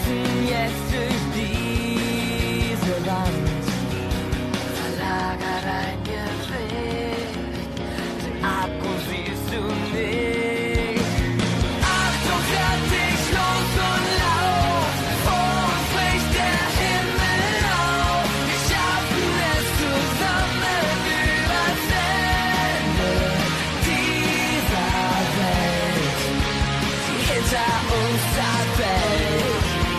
müssen jetzt durch diese Wand. Verlager dein Gewicht, den Abgrund siehst du nicht. Achtung, fertig, los und lauf, vor uns bricht der Himmel auf. Wir schaffen es zusammen übers Ende dieser Welt, die hinter uns zerfällt.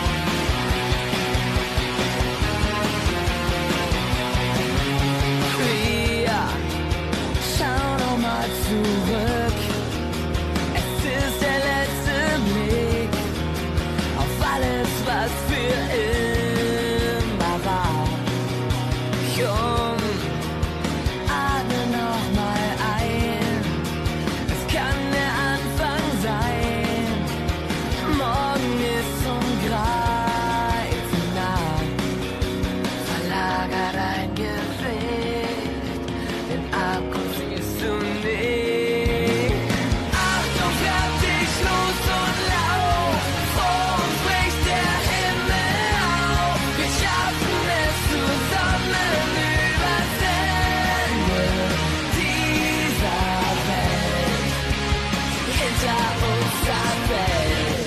Wir schauen nochmal zurück. Es ist der letzte Blick auf alles, was für immer war. Komm, atme nochmal ein. Es kann der Anfang sein. Morgen ist zum Greifen nah. Verlager dein Gewicht, den Abgrund siehst du nicht. Achtung, fertig, los und lauf, vor uns bricht der Himmel auf. Wir schaffen es zusammen übers Ende dieser Welt, die hinter uns zerfällt.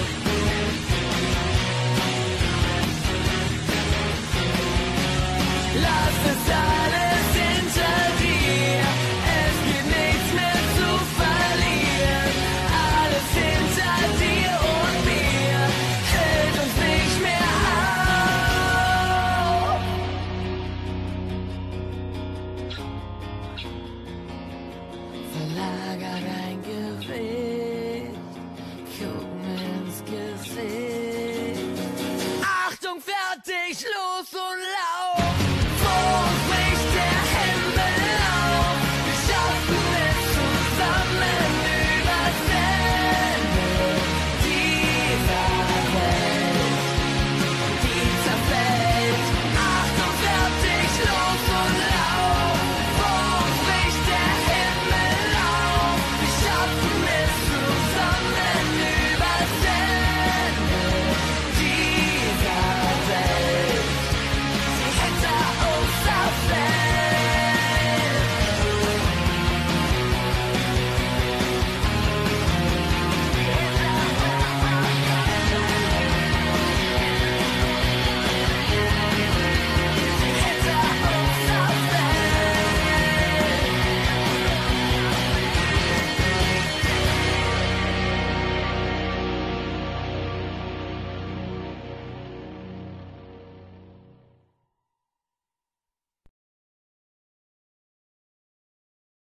Lass es alles hinter dir, es gibt nichts mehr zu verlieren. Alles hinter dir und mir hält uns nicht mehr auf. Verlager dein Gewicht, guck mir ins Gesicht. Achtung, fertig, los und